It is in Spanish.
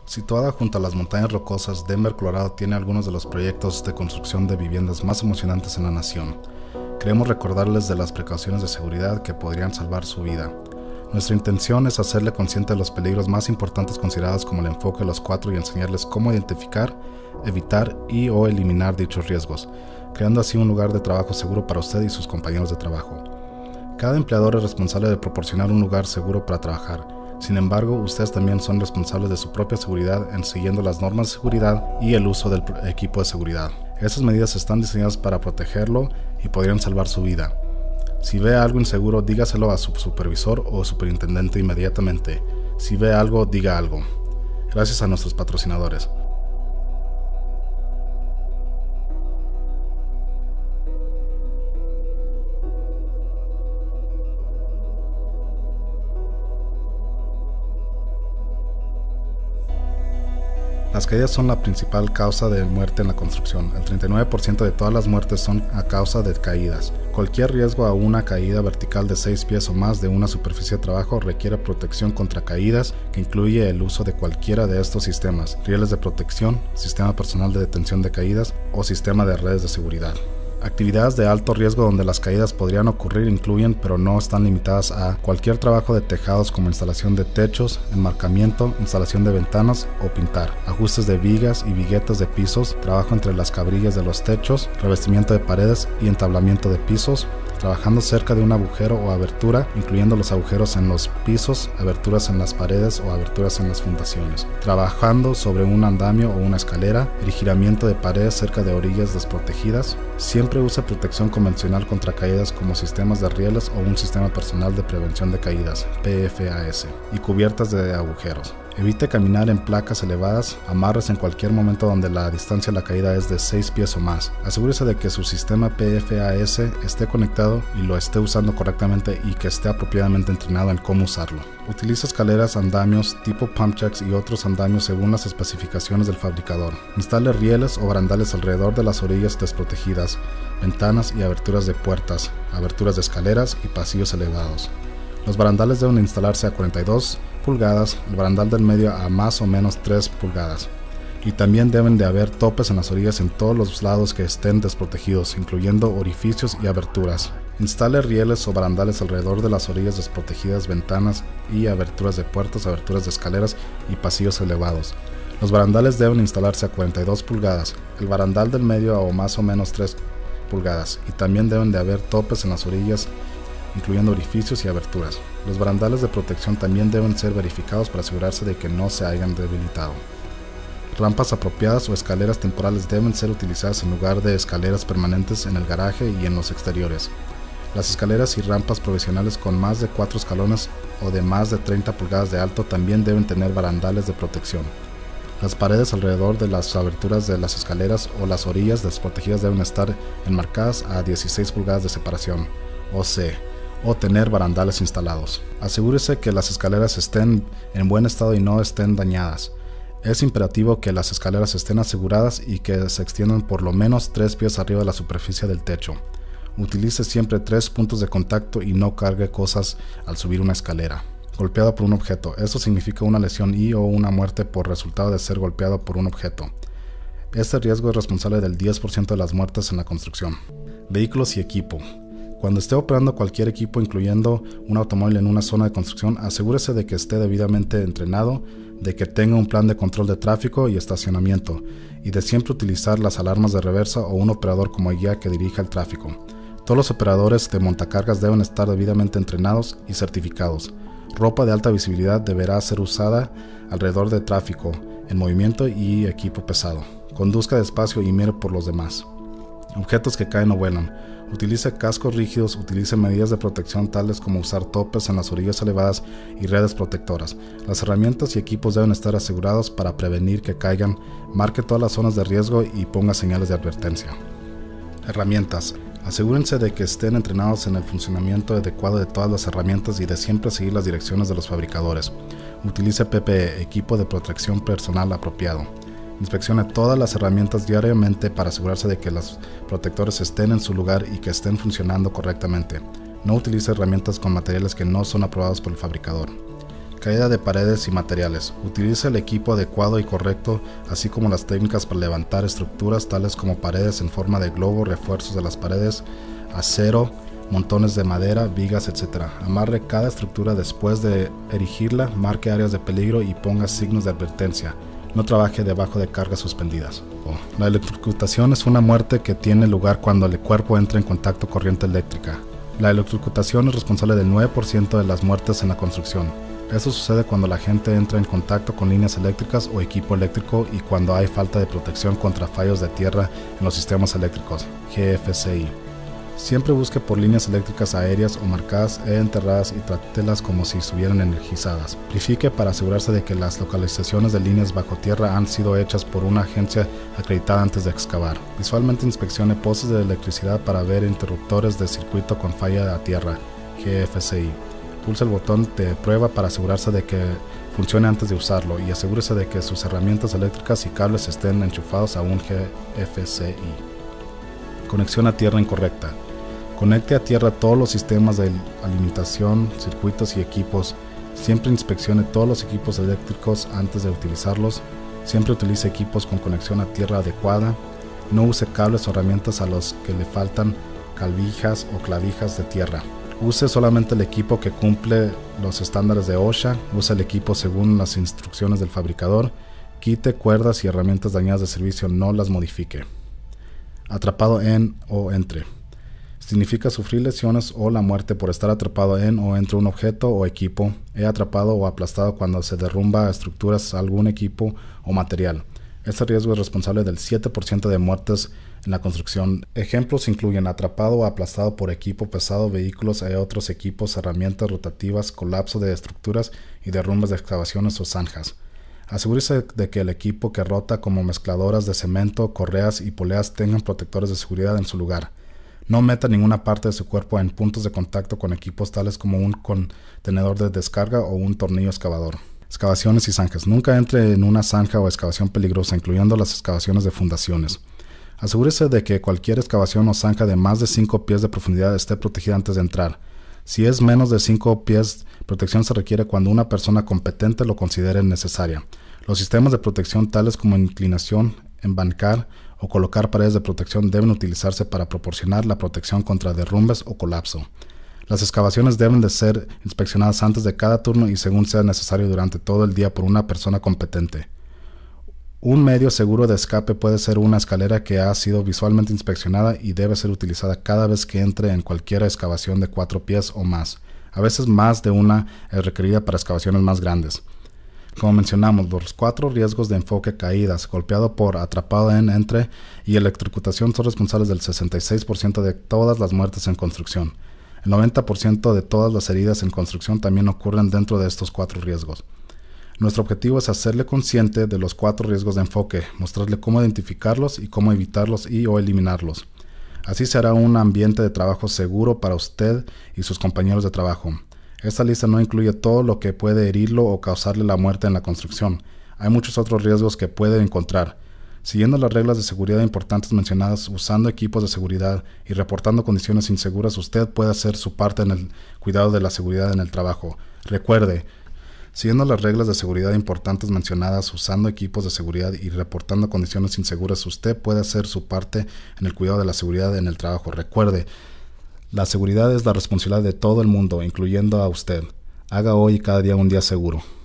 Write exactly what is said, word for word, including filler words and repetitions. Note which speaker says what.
Speaker 1: Situada junto a las montañas rocosas, Denver, Colorado tiene algunos de los proyectos de construcción de viviendas más emocionantes en la nación. Queremos recordarles de las precauciones de seguridad que podrían salvar su vida. Nuestra intención es hacerle consciente de los peligros más importantes considerados como el enfoque de los cuatro y enseñarles cómo identificar, evitar y o eliminar dichos riesgos, creando así un lugar de trabajo seguro para usted y sus compañeros de trabajo. Cada empleador es responsable de proporcionar un lugar seguro para trabajar. Sin embargo, ustedes también son responsables de su propia seguridad en siguiendo las normas de seguridad y el uso del equipo de seguridad. Estas medidas están diseñadas para protegerlo y podrían salvar su vida. Si ve algo inseguro, dígaselo a su supervisor o superintendente inmediatamente. Si ve algo, diga algo. Gracias a nuestros patrocinadores. Las caídas son la principal causa de muerte en la construcción. El treinta y nueve por ciento de todas las muertes son a causa de caídas. Cualquier riesgo a una caída vertical de seis pies o más de una superficie de trabajo requiere protección contra caídas, que incluye el uso de cualquiera de estos sistemas: rieles de protección, sistema personal de detención de caídas o sistema de redes de seguridad. Actividades de alto riesgo donde las caídas podrían ocurrir incluyen, pero no están limitadas a, cualquier trabajo de tejados como instalación de techos, enmarcamiento, instalación de ventanas o pintar, ajustes de vigas y viguetas de pisos, trabajo entre las cabrillas de los techos, revestimiento de paredes y entablamiento de pisos, trabajando cerca de un agujero o abertura, incluyendo los agujeros en los pisos, aberturas en las paredes o aberturas en las fundaciones, trabajando sobre un andamio o una escalera, rigiramiento de paredes cerca de orillas desprotegidas. Siempre use protección convencional contra caídas como sistemas de rieles o un sistema personal de prevención de caídas, P F A S, y cubiertas de agujeros. Evite caminar en placas elevadas, amarres en cualquier momento donde la distancia de la caída es de seis pies o más. Asegúrese de que su sistema P F A S esté conectado y lo esté usando correctamente y que esté apropiadamente entrenado en cómo usarlo. Utilice escaleras, andamios tipo pump jacks y otros andamios según las especificaciones del fabricador. Instale rieles o barandales alrededor de las orillas desprotegidas, ventanas y aberturas de puertas, aberturas de escaleras y pasillos elevados. Los barandales deben instalarse a cuarenta y dos pulgadas, el barandal del medio a más o menos tres pulgadas. Y también deben de haber topes en las orillas en todos los lados que estén desprotegidos, incluyendo orificios y aberturas. Instale rieles o barandales alrededor de las orillas desprotegidas, ventanas y aberturas de puertas, aberturas de escaleras y pasillos elevados. Los barandales deben instalarse a cuarenta y dos pulgadas, el barandal del medio a más o menos tres pulgadas, y también deben de haber topes en las orillas, incluyendo orificios y aberturas. Los barandales de protección también deben ser verificados para asegurarse de que no se hayan debilitado. Rampas apropiadas o escaleras temporales deben ser utilizadas en lugar de escaleras permanentes en el garaje y en los exteriores. Las escaleras y rampas provisionales con más de cuatro escalones o de más de treinta pulgadas de alto también deben tener barandales de protección. Las paredes alrededor de las aberturas de las escaleras o las orillas desprotegidas deben estar enmarcadas a dieciséis pulgadas de separación, o C, o tener barandales instalados. Asegúrese que las escaleras estén en buen estado y no estén dañadas. Es imperativo que las escaleras estén aseguradas y que se extiendan por lo menos tres pies arriba de la superficie del techo. Utilice siempre tres puntos de contacto y no cargue cosas al subir una escalera. Golpeado por un objeto. Esto significa una lesión y o una muerte por resultado de ser golpeado por un objeto. Este riesgo es responsable del diez por ciento de las muertes en la construcción. Vehículos y equipo. Cuando esté operando cualquier equipo, incluyendo un automóvil en una zona de construcción, asegúrese de que esté debidamente entrenado, de que tenga un plan de control de tráfico y estacionamiento, y de siempre utilizar las alarmas de reversa o un operador como guía que dirija el tráfico. Todos los operadores de montacargas deben estar debidamente entrenados y certificados. Ropa de alta visibilidad deberá ser usada alrededor de tráfico, en movimiento y equipo pesado. Conduzca despacio y mire por los demás. Objetos que caen o vuelan. Utilice cascos rígidos, utilice medidas de protección tales como usar topes en las orillas elevadas y redes protectoras. Las herramientas y equipos deben estar asegurados para prevenir que caigan. Marque todas las zonas de riesgo y ponga señales de advertencia. Herramientas. Asegúrense de que estén entrenados en el funcionamiento adecuado de todas las herramientas y de siempre seguir las direcciones de los fabricadores. Utilice P P E, equipo de protección personal apropiado. Inspeccione todas las herramientas diariamente para asegurarse de que los protectores estén en su lugar y que estén funcionando correctamente. No utilice herramientas con materiales que no son aprobados por el fabricador. Caída de paredes y materiales. Utilice el equipo adecuado y correcto, así como las técnicas para levantar estructuras tales como paredes en forma de globo, refuerzos de las paredes, acero, montones de madera, vigas, etcétera. Amarre cada estructura después de erigirla, marque áreas de peligro y ponga signos de advertencia. No trabaje debajo de cargas suspendidas. Oh. La electrocutación es una muerte que tiene lugar cuando el cuerpo entra en contacto con corriente eléctrica. La electrocutación es responsable del nueve por ciento de las muertes en la construcción. Eso sucede cuando la gente entra en contacto con líneas eléctricas o equipo eléctrico y cuando hay falta de protección contra fallos de tierra en los sistemas eléctricos, G F C I. Siempre busque por líneas eléctricas aéreas o marcadas e enterradas y trátelas como si estuvieran energizadas. Verifique para asegurarse de que las localizaciones de líneas bajo tierra han sido hechas por una agencia acreditada antes de excavar. Visualmente inspeccione postes de electricidad para ver interruptores de circuito con falla a tierra, G F C I. Pulse el botón de prueba para asegurarse de que funcione antes de usarlo y asegúrese de que sus herramientas eléctricas y cables estén enchufados a un G F C I. Conexión a tierra incorrecta. Conecte a tierra todos los sistemas de alimentación, circuitos y equipos. Siempre inspeccione todos los equipos eléctricos antes de utilizarlos. Siempre utilice equipos con conexión a tierra adecuada. No use cables o herramientas a los que le faltan clavijas o clavijas de tierra. Use solamente el equipo que cumple los estándares de OSHA. Use el equipo según las instrucciones del fabricador. Quite cuerdas y herramientas dañadas de servicio, no las modifique. Atrapado en o entre. Significa sufrir lesiones o la muerte por estar atrapado en o entre un objeto o equipo. He atrapado o aplastado cuando se derrumba estructuras, algún equipo o material. Este riesgo es responsable del siete por ciento de muertes en la construcción. Ejemplos incluyen atrapado o aplastado por equipo pesado, vehículos e otros equipos, herramientas rotativas, colapso de estructuras y derrumbes de excavaciones o zanjas. Asegúrese de que el equipo que rota, como mezcladoras de cemento, correas y poleas, tengan protectores de seguridad en su lugar. No meta ninguna parte de su cuerpo en puntos de contacto con equipos tales como un contenedor de descarga o un tornillo excavador. Excavaciones y zanjas. Nunca entre en una zanja o excavación peligrosa, incluyendo las excavaciones de fundaciones. Asegúrese de que cualquier excavación o zanja de más de cinco pies de profundidad esté protegida antes de entrar. Si es menos de cinco pies, protección se requiere cuando una persona competente lo considere necesaria. Los sistemas de protección tales como inclinación, embancar o colocar paredes de protección deben utilizarse para proporcionar la protección contra derrumbes o colapso. Las excavaciones deben de ser inspeccionadas antes de cada turno y según sea necesario durante todo el día por una persona competente. Un medio seguro de escape puede ser una escalera que ha sido visualmente inspeccionada y debe ser utilizada cada vez que entre en cualquier excavación de cuatro pies o más. A veces más de una es requerida para excavaciones más grandes. Como mencionamos, los cuatro riesgos de enfoque, caídas, golpeado por, atrapado en, entre y electrocutación son responsables del sesenta y seis por ciento de todas las muertes en construcción. El noventa por ciento de todas las heridas en construcción también ocurren dentro de estos cuatro riesgos. Nuestro objetivo es hacerle consciente de los cuatro riesgos de enfoque, mostrarle cómo identificarlos y cómo evitarlos y o eliminarlos. Así será un ambiente de trabajo seguro para usted y sus compañeros de trabajo. Esta lista no incluye todo lo que puede herirlo o causarle la muerte en la construcción. Hay muchos otros riesgos que puede encontrar. Siguiendo las reglas de seguridad importantes mencionadas, usando equipos de seguridad y reportando condiciones inseguras, usted puede hacer su parte en el cuidado de la seguridad en el trabajo. Recuerde, siguiendo las reglas de seguridad importantes mencionadas, usando equipos de seguridad y reportando condiciones inseguras, usted puede hacer su parte en el cuidado de la seguridad en el trabajo. Recuerde, la seguridad es la responsabilidad de todo el mundo, incluyendo a usted. Haga hoy y cada día un día seguro.